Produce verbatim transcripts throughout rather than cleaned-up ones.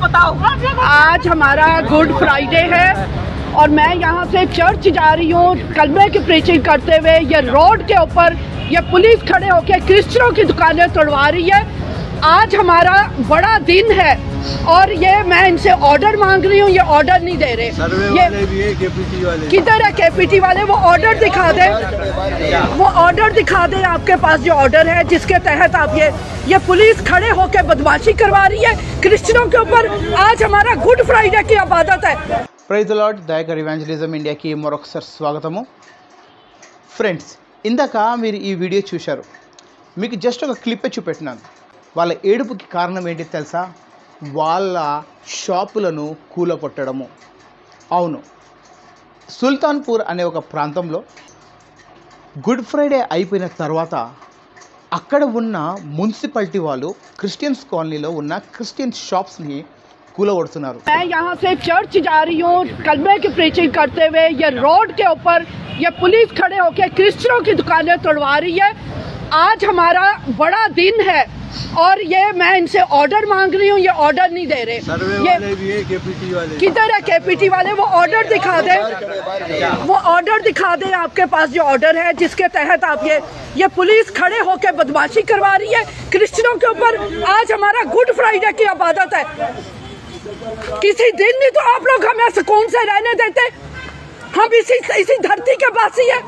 बताओ। आज हमारा गुड फ्राइडे है और मैं यहाँ से चर्च जा रही हूँ कलमे की प्रीचिंग करते हुए। ये रोड के ऊपर ये पुलिस खड़े होकर क्रिश्चियनों की दुकानें तोड़वा रही है। आज हमारा बड़ा दिन है और ये मैं इनसे ऑर्डर मांग रही हूँ, ये ऑर्डर नहीं दे रहे। ये वाले भी है, केपीटी वाले किधर है? केपीटी वाले वो ऑर्डर दिखा दे, वो ऑर्डर दिखा दे आपके पास जो ऑर्डर है जिसके तहत आप ये ये पुलिस खड़े होकर बदमाशी करवा रही है क्रिश्चियनों के ऊपर। आज हमारा गुड फ्राइडे की इबादत है। ప్రైజ్ ది లార్డ్ దయగర్ ఇవాంజలిజం ఇండియాకి మరొకసారి స్వాగతము. ఫ్రెండ్స్, ఇందాక మీరు ఈ వీడియో చూశారు, మీకు జస్ట్ ఒక క్లిప్పే చూపెట్టినాను. వాళ్ళ ఏడుపుకి కారణం ఏంటి తెలుసా? వాళ్ళ షాపులను కూలగొట్టడము. అవును, సుల్తాన్పూర్ అనే ఒక ప్రాంతంలో గుడ్ ఫ్రైడే అయిపోయిన తర్వాత అక్కడ ఉన్న మున్సిపాలిటీ వాళ్ళు క్రిస్టియన్స్ కాలనీలో ఉన్న క్రిస్టియన్ షాప్స్ని కూలగొడుతున్నారు. मैं यहाँ से चर्च जा रही हूँ कलमे की प्रीचिंग करते हुए। ये रोड के ऊपर ये पुलिस खड़े होकर क्रिश्चियनों की दुकानें तोड़वा रही है। आज हमारा बड़ा दिन है और ये मैं इनसे ऑर्डर मांग रही हूँ, ये ऑर्डर नहीं दे रहे। ये वाले भी है, केपीटी वाले किधर है? केपीटी वाले वो ऑर्डर दिखा दे, वो ऑर्डर दिखा दे आपके पास जो ऑर्डर है जिसके तहत आप ये ये पुलिस खड़े होकर बदमाशी करवा रही है क्रिश्चियनों के ऊपर। आज हमारा गुड फ्राइडे की इबादत है। किसी दिन भी तो आप लोग हमें सुकून से रहने देते। हम इसी इसी धरती के वासी है।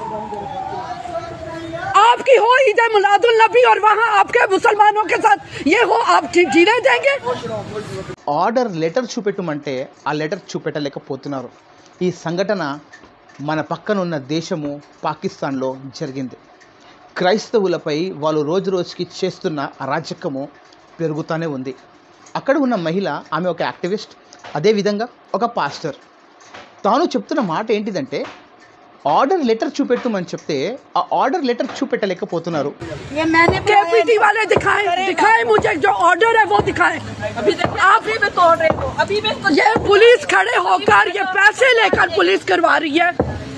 आपकी हो ईद मिलादुल नबी और वहाँ आपके मुसलमानों के साथ ये हो, आप जीने देंगे? ఆర్డర్ లెటర్ చూపెట్టమంటే ఆ లెటర్ చూపెట్టలేకపోతున్నారు. ఈ సంఘటన మన పక్కన ఉన్న దేశము పాకిస్తాన్లో జరిగింది. క్రైస్తవులపై వాళ్ళు రోజు రోజుకి చేస్తున్న అరాచకము పెరుగుతూనే ఉంది. అక్కడ ఉన్న మహిళ, ఆమె ఒక యాక్టివిస్ట్, అదేవిధంగా ఒక పాస్టర్. తాను చెప్తున్న మాట ఏంటిదంటే ఆర్డర్ లెటర్ చూపెట్టమని చెప్తే ఆ ఆర్డర్ లెటర్ చూపెట్టలేకపోతున్నారు. केपीटी वाले दिखाएं, दिखाएं मुझे जो ऑर्डर है वो दिखाएं। अभी आप ही में तोड़ रहे हो, अभी में तो ये पुलिस खड़े होकर ये पैसे लेकर पुलिस करवा रही है।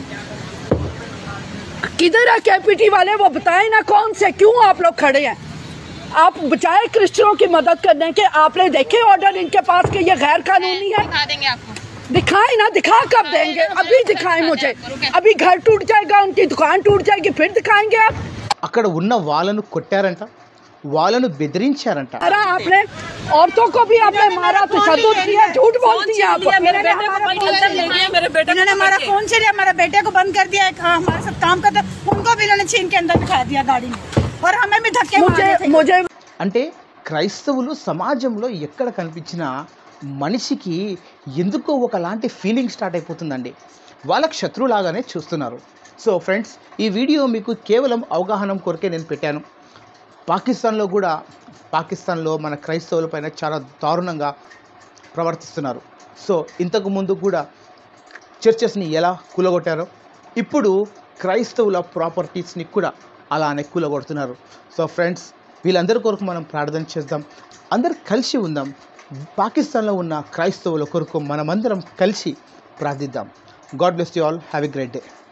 किधर है केपीटी वाले? वो बताएं ना कौन से, क्यों आप लोग खड़े हैं? आप बचाए क्रिश्चियनों की मदद करने के। आपने देखे ऑर्डर इनके पास के ये गैर कानूनी है? दिखा देंगे आपको। दिखाएं ना, दिखा कब देंगे? अभी दिखाएं मुझे। अभी घर टूट जाएगा, उनकी दुकान टूट जाएगी, फिर दिखाएंगे आप? అక్కడ ఉన్న వాళ్ళను కొట్టారంట, వాళ్ళను బెదిరించారంట. अरे आपने औरतों को भी आपने मारा, तशद्दुद किया, झूठ बोलती हैं आप। मेरे बेटे को कोई अंदर ले गया, मेरे बेटे इन्होंने हमारा फोन छीन लिया, हमारे बेटे को बंद कर दिया। हमारे साथ काम करते उनको भी इन्होंने छीन के अंदर बिठा दिया गाड़ी में और हमें भी धक्के मुझे मारे थे। मुझे అంటే క్రైస్తవులు సమాజంలో ఎక్కడ కనిపించినా మనిషికి ఎందుకో ఒకలాంటి ఫీలింగ్ స్టార్ట్ అయిపోతుందండి. వాళ్ళకి శత్రువులాగానే చూస్తున్నారు. సో ఫ్రెండ్స్, ఈ వీడియో మీకు కేవలం అవగాహన కొరకే నేను పెట్టాను. పాకిస్తాన్లో కూడా పాకిస్తాన్లో మన క్రైస్తవుల పైన చాలా దారుణంగా ప్రవర్తిస్తున్నారు. సో ఇంతకు ముందు కూడా చర్చెస్ని ఎలా కూలగొట్టారో ఇప్పుడు క్రైస్తవుల ప్రాపర్టీస్ని కూడా అలానే కూలగొడుతున్నారు. సో ఫ్రెండ్స్, వీళ్ళందరి కొరకు మనం ప్రార్థన చేద్దాం, అందరు కలిసి ఉందాం. పాకిస్తాన్లో ఉన్న క్రైస్తవుల కొరకు మనమందరం కలిసి ప్రార్థిద్దాం. God bless you all. Have a great day.